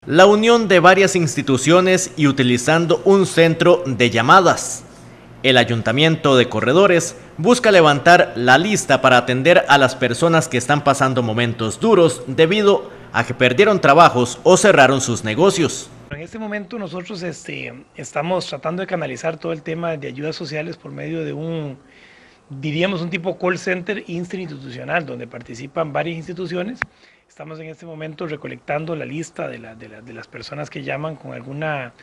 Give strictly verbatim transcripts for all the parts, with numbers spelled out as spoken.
La unión de varias instituciones y utilizando un centro de llamadas. El Ayuntamiento de Corredores busca levantar la lista para atender a las personas que están pasando momentos duros debido a que perdieron trabajos o cerraron sus negocios. En este momento nosotros este, estamos tratando de canalizar todo el tema de ayudas sociales por medio de un, diríamos, un tipo call center interinstitucional donde participan varias instituciones. Estamos en este momento recolectando la lista de, la, de, la, de las personas que llaman con alguna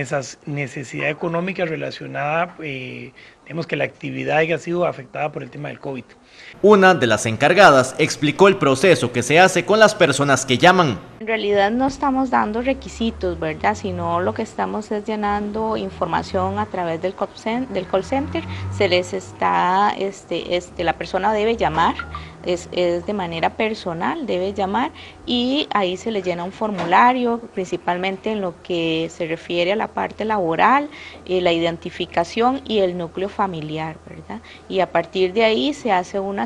necesidad económica relacionada, eh, digamos que la actividad haya sido afectada por el tema del COVID. Una de las encargadas explicó el proceso que se hace con las personas que llaman. En realidad no estamos dando requisitos, ¿verdad? Sino lo que estamos es llenando información a través del call center. Se les está, este, este, la persona debe llamar, es, es de manera personal, debe llamar y ahí se le llena un formulario, principalmente en lo que se refiere a la parte laboral, eh, la identificación y el núcleo familiar, ¿verdad? Y a partir de ahí se hace una,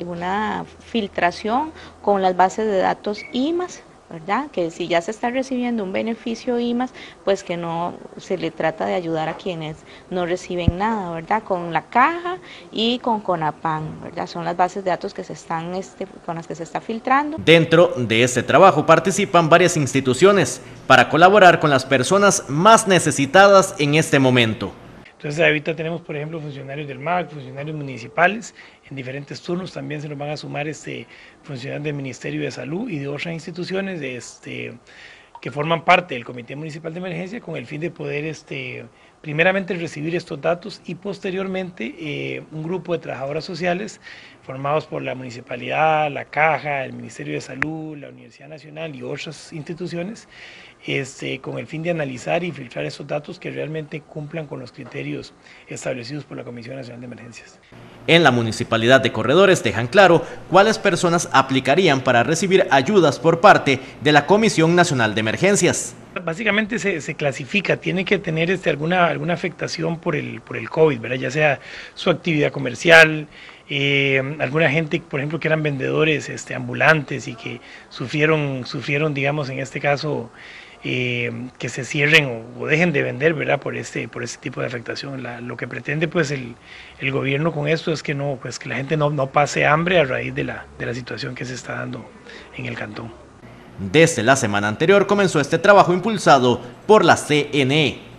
una filtración con las bases de datos I M A S, ¿verdad? Que si ya se está recibiendo un beneficio I M A S, pues que no se le trata de ayudar a quienes no reciben nada, ¿verdad? Con la caja y con CONAPAN, ¿verdad? Son las bases de datos que se están, este, con las que se está filtrando. Dentro de este trabajo participan varias instituciones para colaborar con las personas más necesitadas en este momento. Entonces ahorita tenemos, por ejemplo, funcionarios del M A C, funcionarios municipales, en diferentes turnos también se nos van a sumar este, funcionarios del Ministerio de Salud y de otras instituciones de este, que forman parte del Comité Municipal de Emergencia con el fin de poder este, primeramente recibir estos datos y posteriormente eh, un grupo de trabajadoras sociales formados por la Municipalidad, la Caja, el Ministerio de Salud, la Universidad Nacional y otras instituciones este, con el fin de analizar y filtrar esos datos que realmente cumplan con los criterios establecidos por la Comisión Nacional de Emergencias. En la Municipalidad de Corredores dejan claro cuáles personas aplicarían para recibir ayudas por parte de la Comisión Nacional de Emergencias. Básicamente se, se clasifica, tiene que tener este, alguna, alguna afectación por el, por el COVID, ¿verdad? Ya sea su actividad comercial, eh, alguna gente, por ejemplo, que eran vendedores este, ambulantes y que sufrieron, sufrieron, digamos, en este caso, eh, que se cierren o, o dejen de vender, ¿verdad? Por este, por este tipo de afectación. La, lo que pretende pues el, el gobierno con esto es que, no, pues, que la gente no, no pase hambre a raíz de la, de la situación que se está dando en el cantón. Desde la semana anterior comenzó este trabajo impulsado por la C N E.